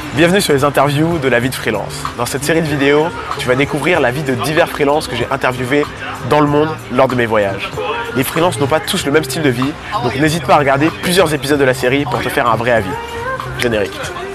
Bienvenue sur les interviews de la vie de freelance. Dans cette série de vidéos, tu vas découvrir la vie de divers freelances que j'ai interviewés dans le monde lors de mes voyages. Les freelances n'ont pas tous le même style de vie, donc n'hésite pas à regarder plusieurs épisodes de la série pour te faire un vrai avis. Générique.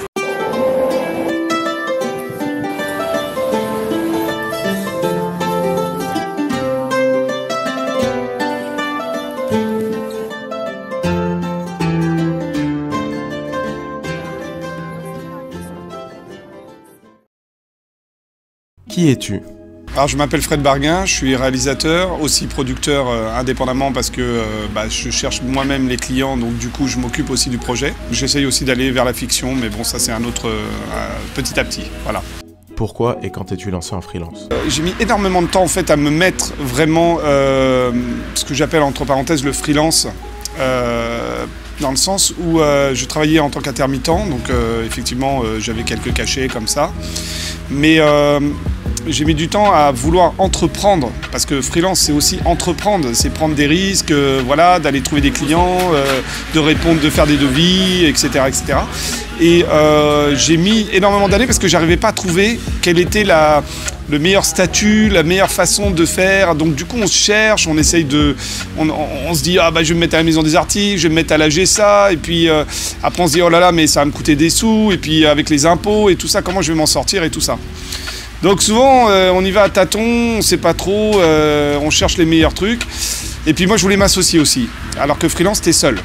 Qui es-tu? Alors je m'appelle Fred Barguin, je suis réalisateur, aussi producteur indépendamment parce que je cherche moi-même les clients, donc du coup je m'occupe aussi du projet. J'essaye aussi d'aller vers la fiction, mais bon ça c'est un autre petit à petit, voilà. Pourquoi et quand t'es-tu lancé en freelance? J'ai mis énormément de temps en fait à me mettre vraiment ce que j'appelle entre parenthèses le freelance. Dans le sens où je travaillais en tant qu'intermittent, donc effectivement j'avais quelques cachets comme ça, mais j'ai mis du temps à vouloir entreprendre, parce que freelance c'est aussi entreprendre, c'est prendre des risques, voilà, d'aller trouver des clients, de répondre, de faire des devis, etc. etc. Et j'ai mis énormément d'années parce que j'arrivais pas à trouver quel était le meilleur statut, la meilleure façon de faire. Donc du coup on se cherche, on essaye on se dit je vais me mettre à la maison des artistes, je vais me mettre à la GSA, et puis après on se dit oh là là mais ça va me coûter des sous, et puis avec les impôts et tout ça, comment je vais m'en sortir et tout ça. Donc souvent on y va à tâtons, on sait pas trop, on cherche les meilleurs trucs. Et puis moi je voulais m'associer aussi, alors que freelance t'es seul.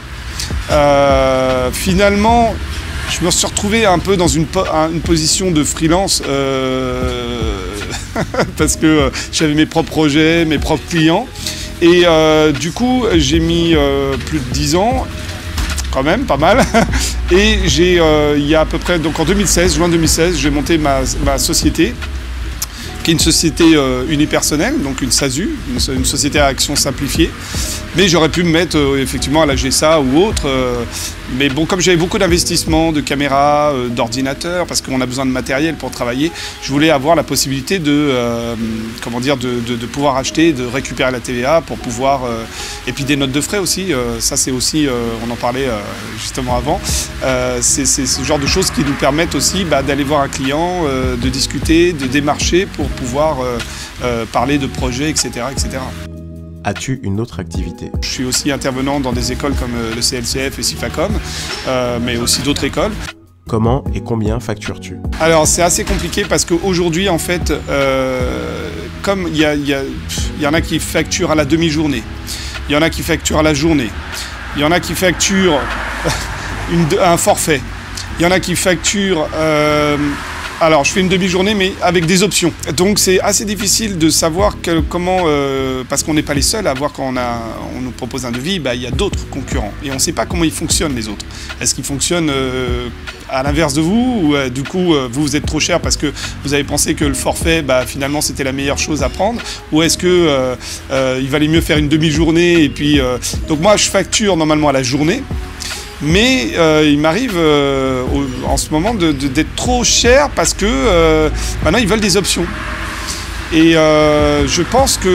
Finalement je me suis retrouvé un peu dans une position de freelance parce que j'avais mes propres projets, mes propres clients. Et du coup j'ai mis plus de 10 ans, quand même pas mal. Et il y a à peu près, donc en 2016, juin 2016, j'ai monté ma société, qui est une société unipersonnelle, donc une SASU, une société à action simplifiée. Mais j'aurais pu me mettre effectivement à la GSA ou autre. Mais bon, comme j'avais beaucoup d'investissements, de caméras, d'ordinateurs, parce qu'on a besoin de matériel pour travailler, je voulais avoir la possibilité de pouvoir acheter, de récupérer la TVA pour pouvoir... et puis des notes de frais aussi, ça c'est aussi, on en parlait justement avant, c'est ce genre de choses qui nous permettent aussi d'aller voir un client, de discuter, de démarcher pour pouvoir parler de projets, etc. etc. As-tu une autre activité? Je suis aussi intervenant dans des écoles comme le CLCF et Cifacom, mais aussi d'autres écoles. Comment et combien factures-tu? Alors c'est assez compliqué parce qu'aujourd'hui en fait, comme il y en a qui facturent à la demi-journée, il y en a qui facturent à la journée, il y en a qui facturent un forfait, il y en a qui facturent... Alors, je fais une demi-journée, mais avec des options. Donc, c'est assez difficile de savoir comment... parce qu'on n'est pas les seuls à voir quand on nous propose un devis, il y a d'autres concurrents. Et on ne sait pas comment ils fonctionnent, les autres. Est-ce qu'ils fonctionnent à l'inverse de vous, ou du coup, vous êtes trop cher parce que vous avez pensé que le forfait, finalement, c'était la meilleure chose à prendre? Ou est-ce que il valait mieux faire une demi-journée et puis... Donc, moi, je facture normalement à la journée. Mais il m'arrive en ce moment d'être trop cher parce que maintenant ils veulent des options. Et je pense que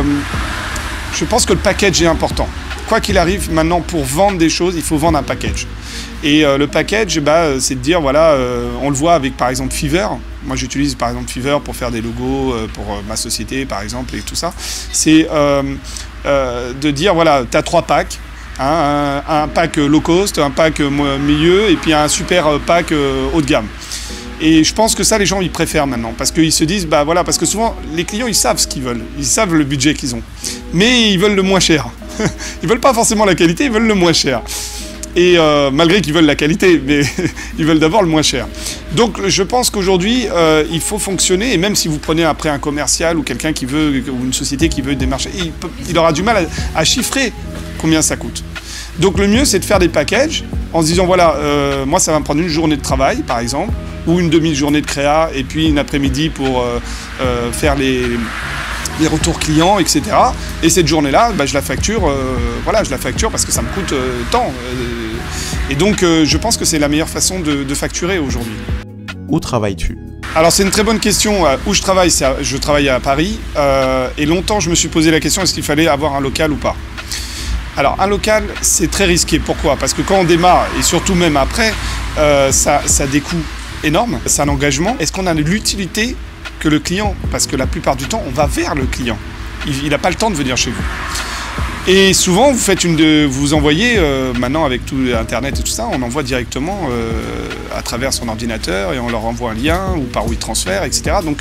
le package est important. Quoi qu'il arrive, maintenant pour vendre des choses, il faut vendre un package. Et le package, c'est de dire, voilà, on le voit avec par exemple Fiverr. Moi j'utilise par exemple Fiverr pour faire des logos pour ma société par exemple et tout ça. C'est de dire, voilà, tu as 3 packs. Un pack low cost, un pack milieu et puis un super pack haut de gamme. Et je pense que ça, les gens, ils préfèrent maintenant. Parce qu'ils se disent, voilà, parce que souvent, les clients, ils savent ce qu'ils veulent. Ils savent le budget qu'ils ont. Mais ils veulent le moins cher. Ils veulent pas forcément la qualité, ils veulent le moins cher. Et malgré qu'ils veulent la qualité, mais ils veulent d'abord le moins cher. Donc je pense qu'aujourd'hui, il faut fonctionner, et même si vous prenez après un commercial ou quelqu'un qui veut, ou une société qui veut démarcher, il aura du mal à chiffrer combien ça coûte. Donc le mieux, c'est de faire des packages en se disant, voilà, moi ça va me prendre une journée de travail, par exemple, ou une demi-journée de créa, et puis une après-midi pour faire les retours clients, etc. Et cette journée-là, je la facture, je la facture parce que ça me coûte tant. Et donc, je pense que c'est la meilleure façon de facturer aujourd'hui. Où travailles-tu? Alors, c'est une très bonne question. Où je travaille, je travaille à Paris. Et longtemps, je me suis posé la question, est-ce qu'il fallait avoir un local ou pas? Alors, un local, c'est très risqué. Pourquoi? Parce que quand on démarre, et surtout même après, ça a des coûts. énorme, c'est un engagement. Est-ce qu'on a l'utilité que le client, parce que la plupart du temps, on va vers le client. Il n'a pas le temps de venir chez vous. Et souvent, vous envoyez, maintenant avec tout Internet et tout ça, on envoie directement à travers son ordinateur et on leur envoie un lien ou par WeTransfer, etc. Donc,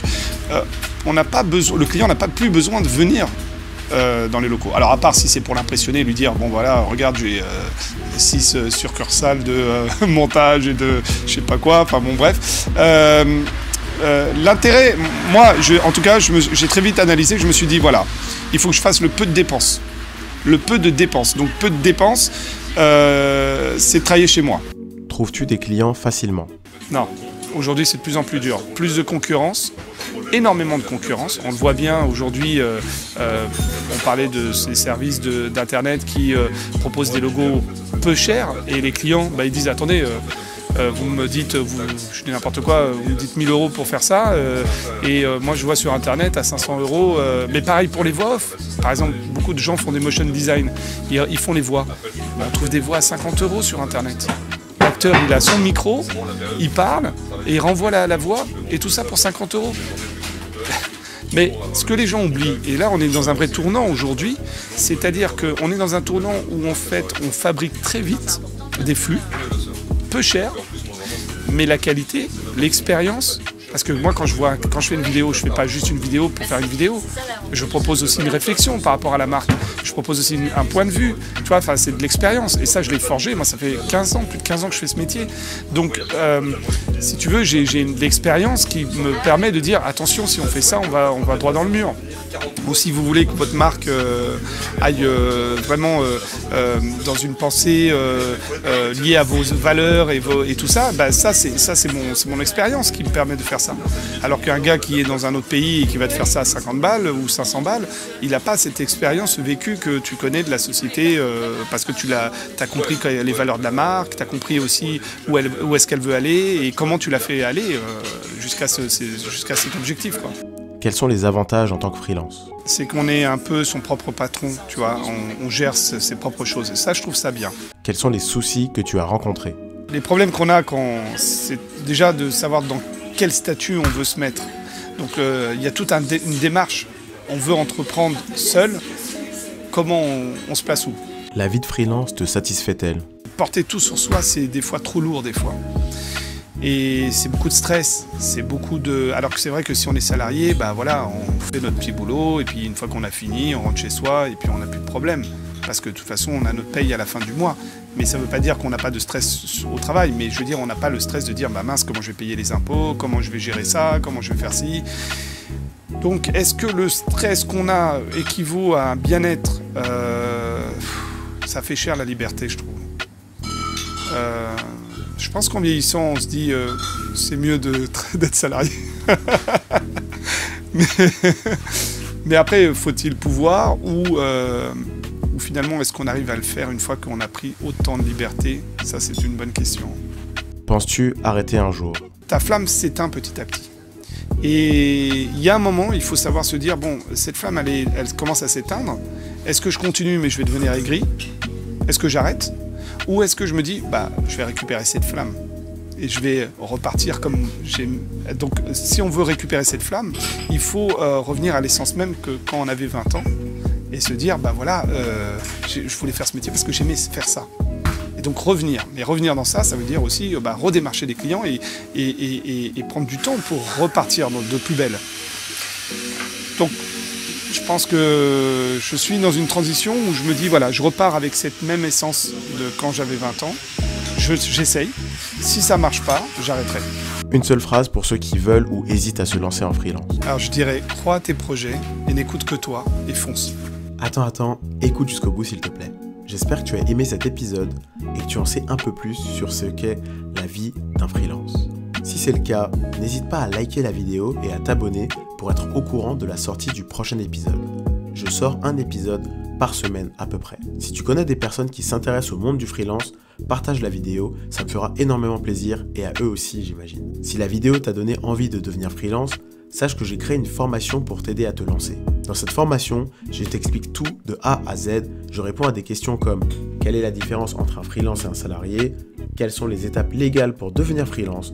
le client n'a pas plus besoin de venir dans les locaux. Alors, à part si c'est pour l'impressionner, lui dire, bon voilà, regarde, j'ai 6 succursales de montage et de je sais pas quoi, enfin bon, bref. L'intérêt, moi, en tout cas, j'ai très vite analysé, je me suis dit, voilà, il faut que je fasse le peu de dépenses. Le peu de dépenses. Donc peu de dépenses, c'est travailler chez moi. Trouves-tu des clients facilement? Non, aujourd'hui c'est de plus en plus dur. Plus de concurrence, énormément de concurrence. On le voit bien aujourd'hui, on parlait de ces services d'Internet qui proposent des logos peu chers et les clients, ils disent, attendez, vous me dites, je dis n'importe quoi, vous me dites 1000 € pour faire ça, et moi je vois sur Internet à 500 €, mais pareil pour les voix off. Par exemple, beaucoup de gens font des motion design, ils font les voix. On trouve des voix à 50 € sur Internet. L'acteur, il a son micro, il parle, et il renvoie la voix, et tout ça pour 50 €. Mais ce que les gens oublient, et là on est dans un vrai tournant aujourd'hui, c'est-à-dire qu'on est dans un tournant où en fait on fabrique très vite des flux, peu cher, mais la qualité, l'expérience, parce que moi quand je fais une vidéo, je fais pas juste une vidéo pour faire une vidéo, je propose aussi une réflexion par rapport à la marque, je propose aussi un point de vue, tu vois, c'est de l'expérience, et ça je l'ai forgé, moi ça fait plus de 15 ans que je fais ce métier, donc si tu veux, j'ai de l'expérience qui me permet de dire, attention, si on fait ça, on va droit dans le mur. Ou si vous voulez que votre marque aille vraiment dans une pensée liée à vos valeurs et tout ça, ça c'est mon expérience qui me permet de faire ça. Alors qu'un gars qui est dans un autre pays et qui va te faire ça à 50 balles ou 500 balles, il n'a pas cette expérience vécue que tu connais de la société parce que tu as compris les valeurs de la marque, tu as compris aussi où est-ce qu'elle veut aller et comment tu l'as fait aller jusqu'à cet objectif, quoi. Quels sont les avantages en tant que freelance? C'est qu'on est un peu son propre patron, tu vois, on gère ses propres choses. Et ça, je trouve ça bien. Quels sont les soucis que tu as rencontrés? Les problèmes qu'on a, c'est déjà de savoir dans quel statut on veut se mettre. Donc, il y a toute une démarche. On veut entreprendre seul. Comment on se place où? La vie de freelance te satisfait-elle? Porter tout sur soi, c'est des fois trop lourd, des fois. Et c'est beaucoup de stress, alors que c'est vrai que si on est salarié, voilà, on fait notre petit boulot et puis une fois qu'on a fini, on rentre chez soi et puis on n'a plus de problème. Parce que de toute façon, on a notre paye à la fin du mois. Mais ça ne veut pas dire qu'on n'a pas de stress au travail. Mais je veux dire, on n'a pas le stress de dire, mince, comment je vais payer les impôts, comment je vais gérer ça, comment je vais faire ci. Donc, est-ce que le stress qu'on a équivaut à un bien-être? Ça fait cher la liberté, je trouve. Je pense qu'en vieillissant, on se dit c'est mieux d'être salarié. mais après, faut-il pouvoir ou finalement, est-ce qu'on arrive à le faire une fois qu'on a pris autant de liberté? Ça, c'est une bonne question. Penses-tu arrêter un jour? Ta flamme s'éteint petit à petit. Et il y a un moment, il faut savoir se dire, bon, cette flamme, elle commence à s'éteindre. Est-ce que je continue, mais je vais devenir aigri? Est-ce que j'arrête? Ou est-ce que je me dis, je vais récupérer cette flamme et je vais repartir comme j'ai... Donc, si on veut récupérer cette flamme, il faut revenir à l'essence même que quand on avait 20 ans et se dire, voilà, je voulais faire ce métier parce que j'aimais faire ça. Et donc revenir. Mais revenir dans ça, ça veut dire aussi redémarcher des clients et prendre du temps pour repartir de plus belle. Donc, je pense que je suis dans une transition où je me dis, voilà, je repars avec cette même essence de quand j'avais 20 ans. J'essaye. Si ça marche pas, j'arrêterai. Une seule phrase pour ceux qui veulent ou hésitent à se lancer en freelance. Alors je dirais, crois à tes projets et n'écoute que toi et fonce. Attends, écoute jusqu'au bout s'il te plaît. J'espère que tu as aimé cet épisode et que tu en sais un peu plus sur ce qu'est la vie d'un freelance. Si c'est le cas, n'hésite pas à liker la vidéo et à t'abonner pour être au courant de la sortie du prochain épisode. Je sors un épisode par semaine à peu près. Si tu connais des personnes qui s'intéressent au monde du freelance, partage la vidéo, ça me fera énormément plaisir et à eux aussi j'imagine. Si la vidéo t'a donné envie de devenir freelance, sache que j'ai créé une formation pour t'aider à te lancer. Dans cette formation, je t'explique tout de A à Z. Je réponds à des questions comme quelle est la différence entre un freelance et un salarié, quelles sont les étapes légales pour devenir freelance,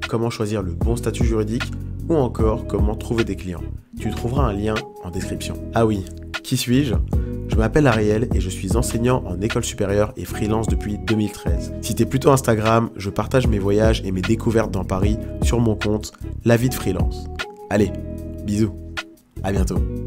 comment choisir le bon statut juridique ou encore comment trouver des clients. Tu trouveras un lien en description. Ah oui, qui suis-je ? Je m'appelle Ariel et je suis enseignant en école supérieure et freelance depuis 2013. Si t'es plutôt Instagram, je partage mes voyages et mes découvertes dans Paris sur mon compte La Vie de Freelance. Allez, bisous, à bientôt.